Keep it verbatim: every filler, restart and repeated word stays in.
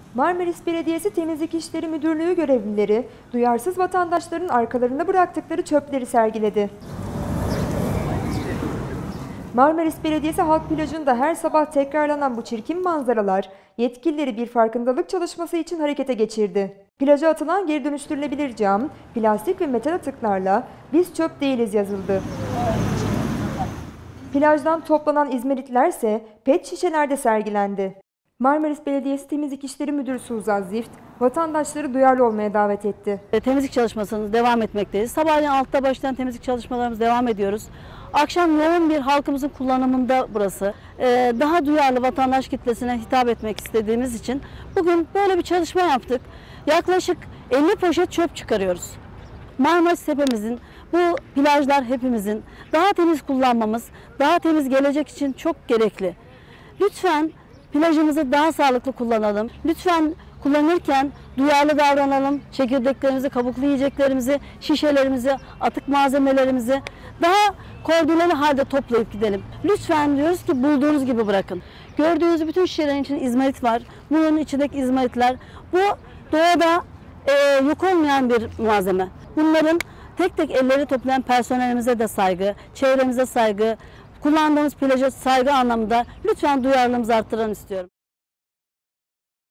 Marmaris Belediyesi Temizlik İşleri Müdürlüğü görevlileri duyarsız vatandaşların arkalarında bıraktıkları çöpleri sergiledi. Marmaris Belediyesi Halk Plajı'nda her sabah tekrarlanan bu çirkin manzaralar yetkilileri bir farkındalık çalışması için harekete geçirdi. Plaja atılan geri dönüştürülebilir cam, plastik ve metal atıklarla "Biz çöp değiliz" yazıldı. Plajdan toplanan izmaritlerse pet şişelerde sergilendi. Marmaris Belediyesi Temizlik İşleri Müdürü Suzan Zift, vatandaşları duyarlı olmaya davet etti. Temizlik çalışmasını devam etmekteyiz. Sabahleyin altıda başlayan temizlik çalışmalarımız devam ediyoruz. Akşam yoğun bir halkımızın kullanımında burası. Ee, daha duyarlı vatandaş kitlesine hitap etmek istediğimiz için bugün böyle bir çalışma yaptık. Yaklaşık elli poşet çöp çıkarıyoruz. Marmaris hepimizin, bu plajlar hepimizin. Daha temiz kullanmamız, daha temiz gelecek için çok gerekli. Lütfen plajımızı daha sağlıklı kullanalım. Lütfen kullanırken duyarlı davranalım. Çekirdeklerimizi, kabuklu yiyeceklerimizi, şişelerimizi, atık malzemelerimizi daha koordineli halde toplayıp gidelim. Lütfen diyoruz ki bulduğunuz gibi bırakın. Gördüğünüz bütün şişelerin içinde izmarit var. Bunun içindeki izmaritler, bu doğada e, yok olmayan bir malzeme. Bunların tek tek elleri toplayan personelimize de saygı, çevremize saygı, kullandığımız plaja saygı anlamında lütfen duyarlılığımızı arttıralım istiyorum.